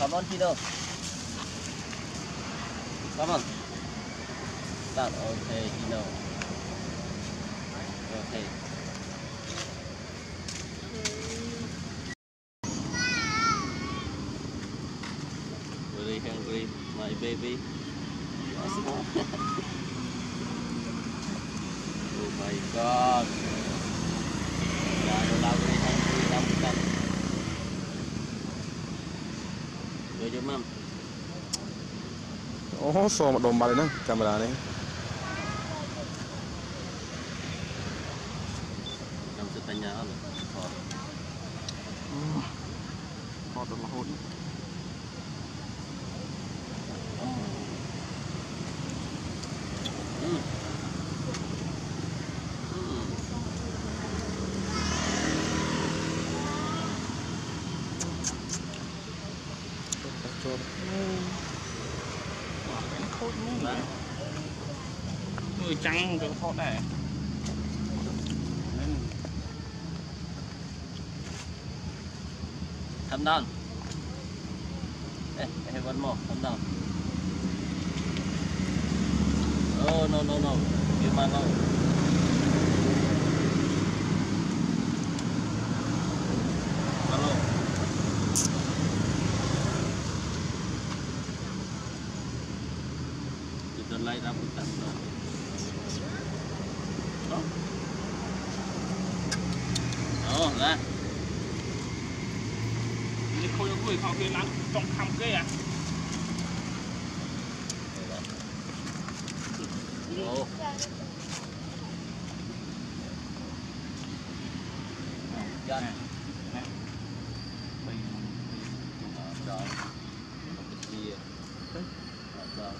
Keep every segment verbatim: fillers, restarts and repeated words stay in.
Come on, Tino. Come on. Start. Okay, Tino. Okay. Very hungry, my baby. Oh my God. Yeah, Lola very hungry. Come, come. Go your mom. Oh, so một đồn bà đấy camera này. Nằm sự tay nhà không? Có được mà hôn. Người trắng cái phốt này. Come down. Hey, hey, one more. Come down. Oh no no no. Give my no. Hello. You don't light up with that no. Oh. Oh, that. Đi khôi người họ kia lắm trong khăm kia à. Oh. Done. Rồi. Kia. Rồi.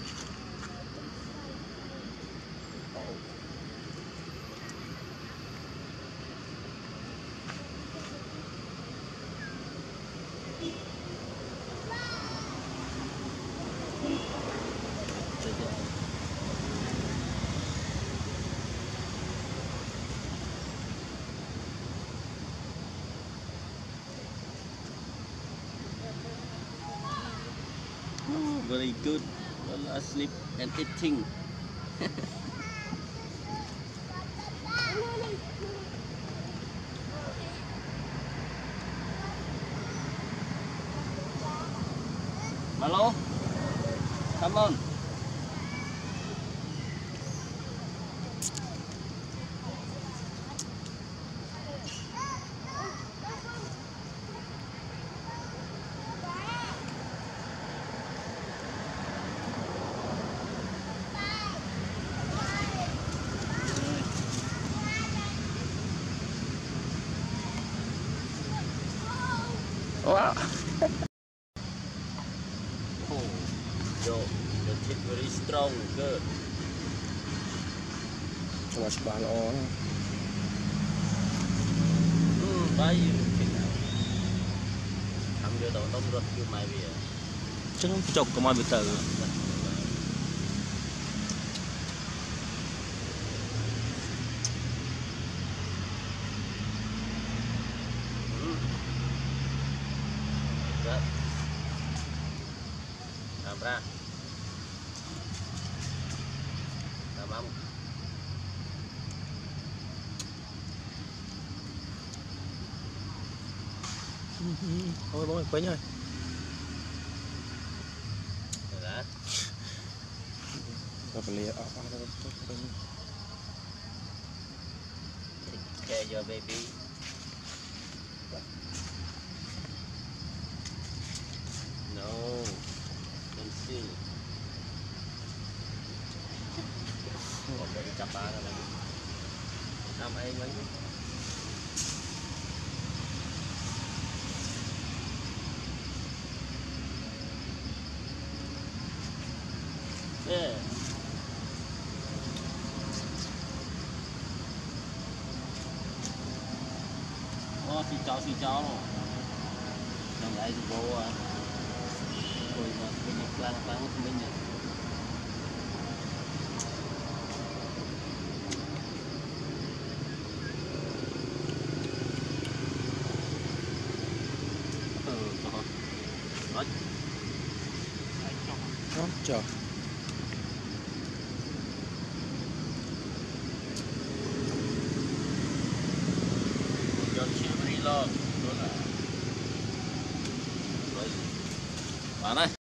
Very good. Lola sleep and eating. Malo, come on. Wow. Oh, yo, the teeth very strong, good. Mà chụp bàn ó. Hmm, bayu kena. Ambil tong tong rot ke mai dia. Chứ không chụp có mọi việc tử. Làm ra. Làm ấm. Thôi bố quấy nhơi. Rồi đã. Rồi phải lìa. Take care your baby. No. Don't see. Còn để chắp ba rồi. Năm ấy mấy. Yeah. Oh, si cháu si cháu rồi. Đằng ấy thì bố à. Rồi mà mình lang lang của mình này. Ừ, đó. Trời. John Chimney lo. Đó là. Bạn ơi.